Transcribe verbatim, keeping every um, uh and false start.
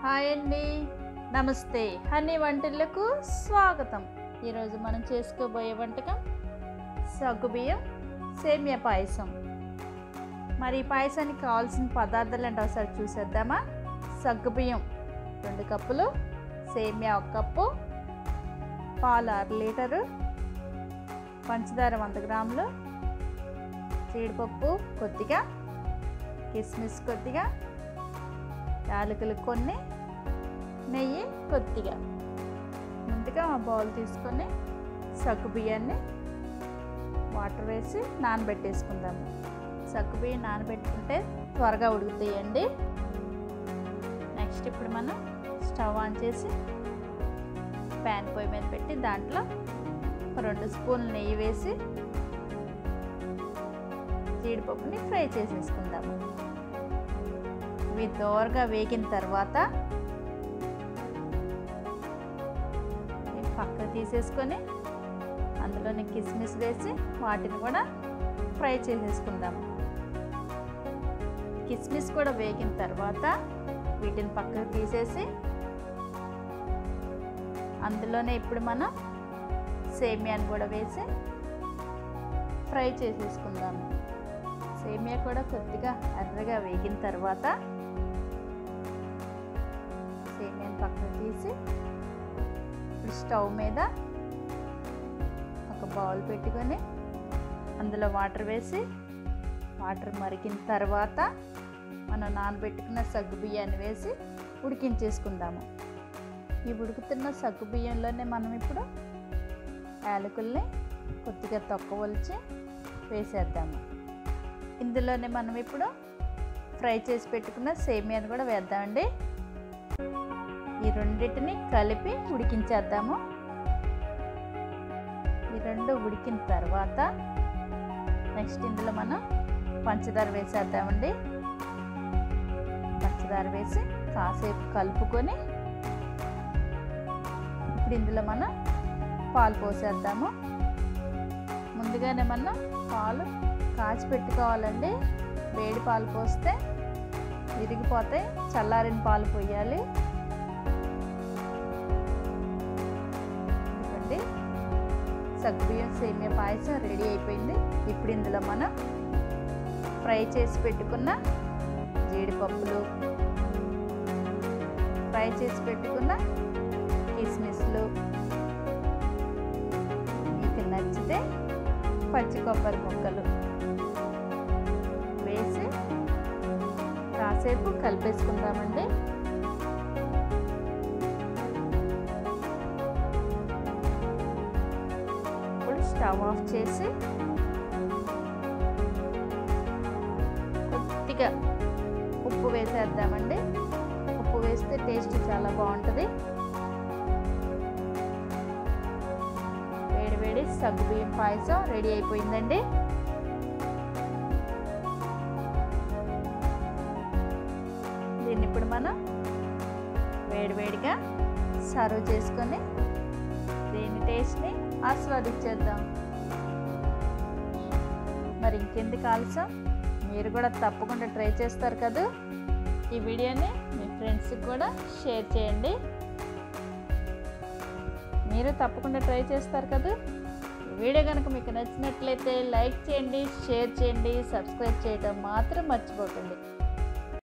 Hi అండి, నమస్తే. Honey వంటిల్లకు స్వాగతం. ఈరోజు మనం చేసుకోబోయే వంటకం సగ్గుబియ్యం సేమియా పాయసం. మరి ఈ పాయసానికి కావాల్సిన పదార్థాలు అంటే ఒకసారి చూసేద్దామా. సగ్గుబియ్యం రెండు కప్పులు, సేమియా ఒక కప్పు, పాలు అర లీటరు, పంచదార వంద గ్రాములు, జీడిపప్పు కొద్దిగా, కిస్మిస్ కొద్దిగా, యాలకులు కొన్ని, నెయ్యి కొద్దిగా. ముందుగా ఆ బౌల్ తీసుకొని సగ్గుబియ్యాన్ని వాటర్ వేసి నానబెట్టేసుకుందాము. సగ్గుబియ్యం నానబెట్టుకుంటే త్వరగా ఉడుకుతాయండి. నెక్స్ట్ ఇప్పుడు మనం స్టవ్ ఆన్ చేసి ప్యాన్ పొయ్యి మీద పెట్టి దాంట్లో రెండు స్పూన్లు నెయ్యి వేసి జీడిపప్పుని ఫ్రై చేసేసుకుందాము. ఇవి దోరగా వేగిన తర్వాత పక్కకు తీసేసుకొని అందులోనే కిస్మిస్ వేసి వాటిని కూడా ఫ్రై చేసేసుకుందాము. కిస్మిస్ కూడా వేగిన తర్వాత వీటిని పక్కకు తీసేసి అందులోనే ఇప్పుడు మనం సేమియాని కూడా వేసి ఫ్రై చేసేసుకుందాము. సేమియా కూడా కొద్దిగా ఎర్రగా వేగిన తర్వాత సేమియాని పక్కకు తీసి ఇప్పుడు స్టవ్ మీద ఒక బౌల్ పెట్టుకొని అందులో వాటర్ వేసి వాటర్ మరిగిన తర్వాత మనం నానబెట్టుకున్న సగ్గు బియ్యాన్ని వేసి ఉడికించేసుకుందాము. ఈ ఉడుకుతున్న సగ్గు బియ్యంలోనే మనం ఇప్పుడు యాలకుల్ని కొద్దిగా తొక్కవలిచి వేసేద్దాము. ఇందులోనే మనం ఇప్పుడు ఫ్రై చేసి పెట్టుకున్న సేమియాని కూడా వేద్దామండి. ఈ రెండింటిని కలిపి ఉడికించేద్దాము. ఈ రెండు ఉడికిన తర్వాత నెక్స్ట్ ఇందులో మనం పంచదార వేసేద్దామండి. పంచదార వేసి కాసేపు కలుపుకొని ఇప్పుడు ఇందులో మనం పాలు పోసేద్దాము. ముందుగానే మనం పాలు కాచి పెట్టుకోవాలండి. వేడి పాలు పోస్తే విరిగిపోతాయి, చల్లారిన పాలు పోయాలి. ఎందుకంటే సగ్గుబియ్యం సేమియా పాయసం రెడీ అయిపోయింది. ఇప్పుడు ఇందులో మనం ఫ్రై చేసి పెట్టుకున్న జీడిపప్పులు, ఫ్రై చేసి పెట్టుకున్న కిస్మిస్లు, మీకు నచ్చితే పచ్చి కొబ్బరి ముక్కలు వేసి కాసేపు కలిపేసుకుందామండి. ఇప్పుడు స్టవ్ ఆఫ్ చేసి కొద్దిగా ఉప్పు వేసేద్దామండి. ఉప్పు వేస్తే టేస్ట్ చాలా బాగుంటుంది. వేడి వేడి సగ్గుబియ్యం పాయసం రెడీ అయిపోయిందండి. దీన్ని ఇప్పుడు మనం వేడివేడిగా సర్వ్ చేసుకొని దీని టేస్ట్ని ఆస్వాదించేద్దాం. మరి ఇంకెందుకు ఆలస్యం, మీరు కూడా తప్పకుండా ట్రై చేస్తారు కదా. ఈ వీడియోని మీ ఫ్రెండ్స్కి కూడా షేర్ చేయండి. మీరు తప్పకుండా ట్రై చేస్తారు కదా. ఈ వీడియో కనుక మీకు నచ్చినట్లయితే లైక్ చేయండి, షేర్ చేయండి, సబ్స్క్రైబ్ చేయడం మాత్రం మర్చిపోకండి.